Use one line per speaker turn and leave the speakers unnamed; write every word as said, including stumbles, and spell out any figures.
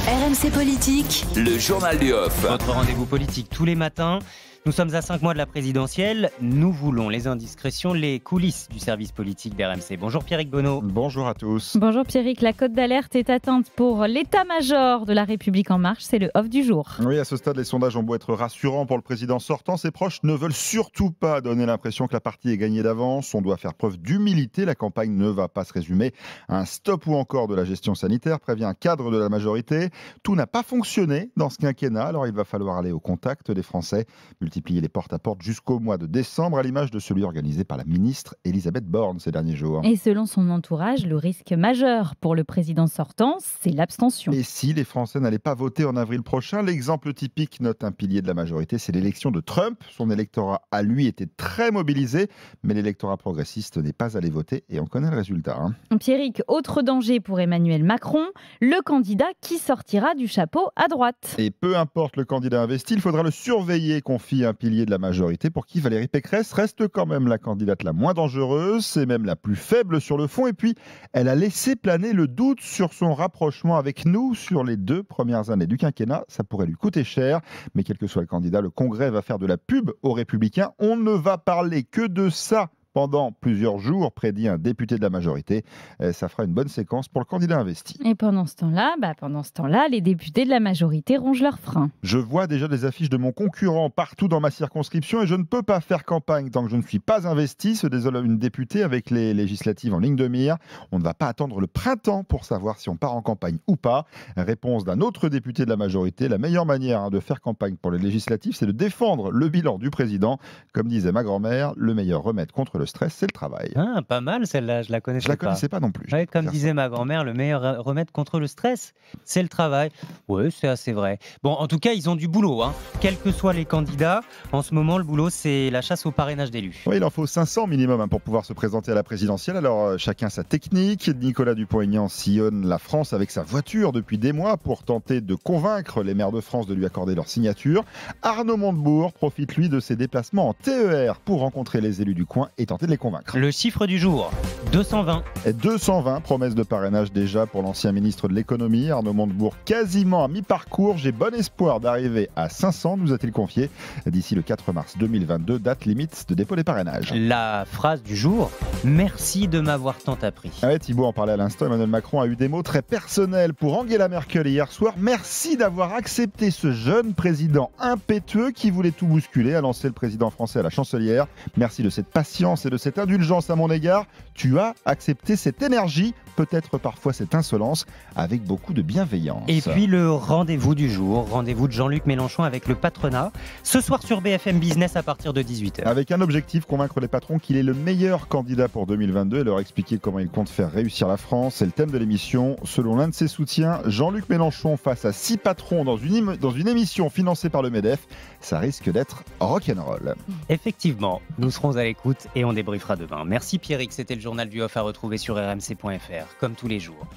R M C Politique,
le journal du Off.
Votre rendez-vous politique tous les matins. Nous sommes à cinq mois de la présidentielle. Nous voulons les indiscrétions, les coulisses du service politique d'R M C. Bonjour Pierrick Bonneau.
Bonjour à tous.
Bonjour Pierrick, la cote d'alerte est atteinte pour l'état-major de la République En Marche. C'est le off du jour.
Oui, à ce stade, les sondages ont beau être rassurants pour le président sortant. Ses proches ne veulent surtout pas donner l'impression que la partie est gagnée d'avance. On doit faire preuve d'humilité. La campagne ne va pas se résumer à un stop ou encore de la gestion sanitaire, prévient un cadre de la majorité. Tout n'a pas fonctionné dans ce quinquennat, alors il va falloir aller au contact des Français, multiplier les porte-à-porte jusqu'au mois de décembre, à l'image de celui organisé par la ministre Elisabeth Borne ces derniers jours.
Et selon son entourage, le risque majeur pour le président sortant, c'est l'abstention.
Et si les Français n'allaient pas voter en avril prochain, l'exemple typique, note un pilier de la majorité, c'est l'élection de Trump. Son électorat à lui était très mobilisé, mais l'électorat progressiste n'est pas allé voter et on connaît le résultat. Hein.
Pierrick, autre danger pour Emmanuel Macron, le candidat qui sortira du chapeau à droite.
Et peu importe le candidat investi, il faudra le surveiller, confie un pilier de la majorité, pour qui Valérie Pécresse reste quand même la candidate la moins dangereuse, c'est même la plus faible sur le fond, et puis elle a laissé planer le doute sur son rapprochement avec nous sur les deux premières années du quinquennat. Ça pourrait lui coûter cher, mais quel que soit le candidat, le Congrès va faire de la pub aux Républicains. On ne va parler que de ça pendant plusieurs jours, prédit un député de la majorité. Ça fera une bonne séquence pour le candidat investi.
Et pendant ce temps-là, bah pendant ce temps-là, les députés de la majorité rongent leurs freins.
Je vois déjà des affiches de mon concurrent partout dans ma circonscription et je ne peux pas faire campagne tant que je ne suis pas investi, se désole une députée avec les législatives en ligne de mire. On ne va pas attendre le printemps pour savoir si on part en campagne ou pas. Réponse d'un autre député de la majorité: la meilleure manière de faire campagne pour les législatives, c'est de défendre le bilan du président. Comme disait ma grand-mère, le meilleur remède contre le stress, c'est le travail.
Ah, pas mal celle-là, je la connaissais
Je la
pas.
connaissais pas non plus.
Ouais, comme disait ça. Ma grand-mère, le meilleur remède contre le stress, c'est le travail. Oui, c'est assez vrai. Bon, en tout cas, ils ont du boulot, hein. Quels que soient les candidats. En ce moment, le boulot, c'est la chasse au parrainage d'élus.
Oui, il en faut cinq cents minimum hein, pour pouvoir se présenter à la présidentielle. Alors, euh, chacun sa technique. Nicolas Dupont-Aignan sillonne la France avec sa voiture depuis des mois pour tenter de convaincre les maires de France de lui accorder leur signature. Arnaud Montebourg profite, lui, de ses déplacements en T E R pour rencontrer les élus du coin et tenter de les convaincre.
Le chiffre du jour, deux cent vingt.
Et deux cent vingt promesses de parrainage déjà pour l'ancien ministre de l'économie. Arnaud Montebourg, quasiment à mi-parcours. J'ai bon espoir d'arriver à cinq cents, nous a-t-il confié, d'ici le quatre mars deux mille vingt-deux, date limite de dépôt des parrainages.
La phrase du jour, merci de m'avoir tant appris.
Ah ouais, Thibault en parlait à l'instant. Emmanuel Macron a eu des mots très personnels pour Angela Merkel hier soir. Merci d'avoir accepté ce jeune président impétueux qui voulait tout bousculer, a lancé le président français à la chancelière. Merci de cette patience et de cette indulgence à mon égard. Tu as accepté cette énergie, peut-être parfois cette insolence, avec beaucoup de bienveillance.
Et puis le rendez-vous du jour, rendez-vous de Jean-Luc Mélenchon avec le patronat, ce soir sur B F M Business à partir de dix-huit heures.
Avec un objectif, convaincre les patrons qu'il est le meilleur candidat pour deux mille vingt-deux et leur expliquer comment il compte faire réussir la France. C'est le thème de l'émission. Selon l'un de ses soutiens, Jean-Luc Mélenchon face à six patrons dans une, im- dans une émission financée par le MEDEF, ça risque d'être rock'n'roll.
Effectivement, nous serons à l'écoute et on débriefera demain. Merci Pierrick, c'était le journal du Off à retrouver sur r m c point f r, comme tous les jours.